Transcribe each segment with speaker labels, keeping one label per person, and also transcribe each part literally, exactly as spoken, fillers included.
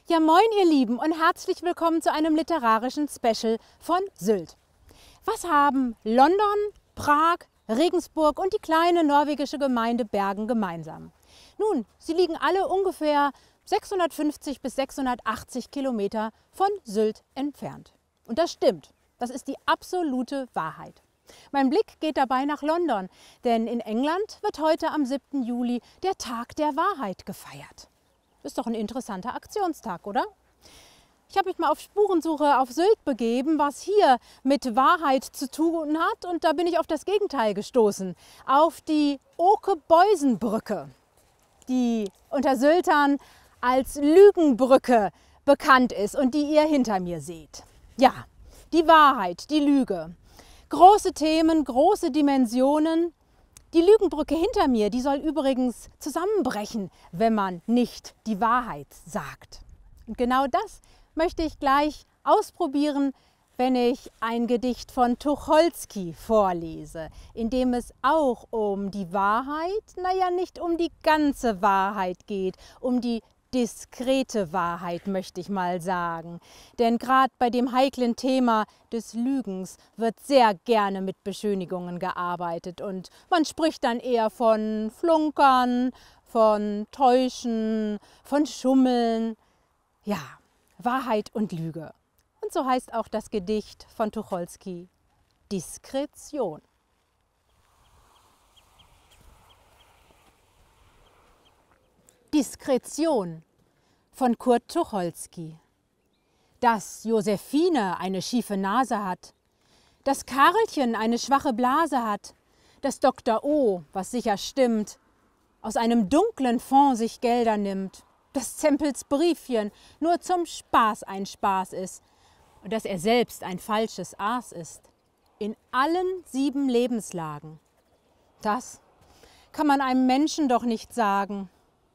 Speaker 1: Ja, moin ihr Lieben und herzlich willkommen zu einem literarischen Special von Sylt. Was haben London, Prag, Regensburg und die kleine norwegische Gemeinde Bergen gemeinsam? Nun, sie liegen alle ungefähr sechshundertfünfzig bis sechshundertachtzig Kilometer von Sylt entfernt. Und das stimmt, das ist die absolute Wahrheit. Mein Blick geht dabei nach London, denn in England wird heute am siebten Juli der Tag der Wahrheit gefeiert. Ist doch ein interessanter Aktionstag, oder? Ich habe mich mal auf Spurensuche auf Sylt begeben, was hier mit Wahrheit zu tun hat, und da bin ich auf das Gegenteil gestoßen, auf die Oke-Boisen-Brücke, die unter Syltern als Lügenbrücke bekannt ist und die ihr hinter mir seht. Ja, die Wahrheit, die Lüge. Große Themen, große Dimensionen. Die Lügenbrücke hinter mir, die soll übrigens zusammenbrechen, wenn man nicht die Wahrheit sagt. Und genau das möchte ich gleich ausprobieren, wenn ich ein Gedicht von Tucholsky vorlese, in dem es auch um die Wahrheit, naja, nicht um die ganze Wahrheit geht, um die diskrete Wahrheit, möchte ich mal sagen. Denn gerade bei dem heiklen Thema des Lügens wird sehr gerne mit Beschönigungen gearbeitet und man spricht dann eher von Flunkern, von Täuschen, von Schummeln. Ja, Wahrheit und Lüge. Und so heißt auch das Gedicht von Tucholsky, Diskretion. Diskretion von Kurt Tucholsky. Dass Josephine eine schiefe Nase hat, dass Karlchen eine schwache Blase hat, dass Doktor O, was sicher stimmt, aus einem dunklen Fond sich Gelder nimmt, dass Zempels Briefchen nur zum Spaß ein Spaß ist und dass er selbst ein falsches Aas ist. In allen sieben Lebenslagen. Das kann man einem Menschen doch nicht sagen.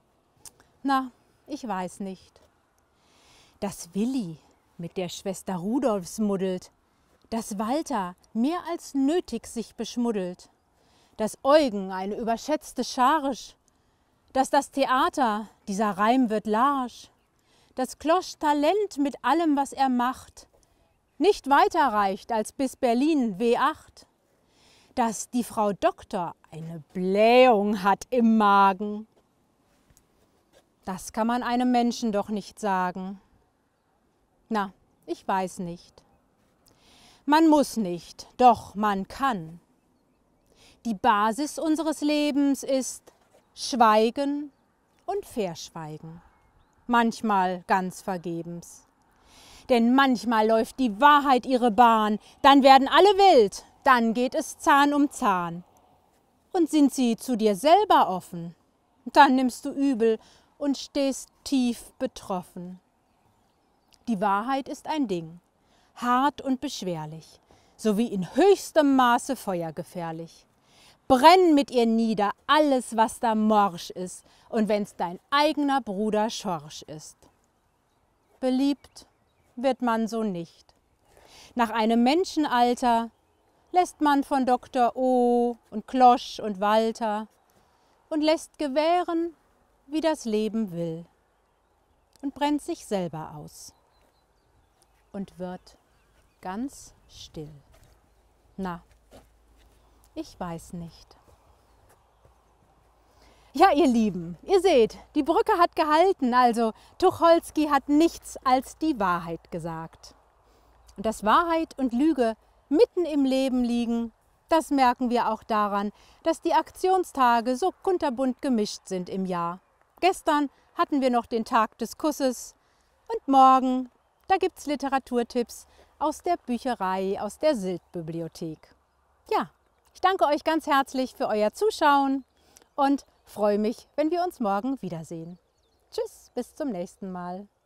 Speaker 1: Na, ich weiß nicht. Dass Willi mit der Schwester Rudolfs muddelt, dass Walter mehr als nötig sich beschmuddelt, dass Eugen eine überschätzte Scharisch, dass das Theater, dieser Reim wird larsch, dass Klosch Talent mit allem, was er macht, nicht weiter reicht als bis Berlin W acht, dass die Frau Doktor eine Blähung hat im Magen. Das kann man einem Menschen doch nicht sagen. Na, ich weiß nicht. Man muss nicht, doch man kann. Die Basis unseres Lebens ist Schweigen und Verschweigen. Manchmal ganz vergebens. Denn manchmal läuft die Wahrheit ihre Bahn, dann werden alle wild, dann geht es Zahn um Zahn. Und sind sie zu dir selber offen, dann nimmst du übel und stehst tief betroffen. Die Wahrheit ist ein Ding, hart und beschwerlich, sowie in höchstem Maße feuergefährlich. Brenn mit ihr nieder alles, was da morsch ist, und wenn's dein eigener Bruder Schorsch ist. Beliebt wird man so nicht. Nach einem Menschenalter lässt man von Doktor O und Klosch und Walter und lässt gewähren, wie das Leben will, und brennt sich selber aus und wird ganz still. Na, ich weiß nicht. Ja, ihr Lieben, ihr seht, die Brücke hat gehalten, also Tucholsky hat nichts als die Wahrheit gesagt. Und dass Wahrheit und Lüge mitten im Leben liegen, das merken wir auch daran, dass die Aktionstage so kunterbunt gemischt sind im Jahr. Gestern hatten wir noch den Tag des Kusses und morgen, da gibt's Literaturtipps aus der Bücherei, aus der Sylt-Bibliothek. Ja, ich danke euch ganz herzlich für euer Zuschauen und freue mich, wenn wir uns morgen wiedersehen. Tschüss, bis zum nächsten Mal.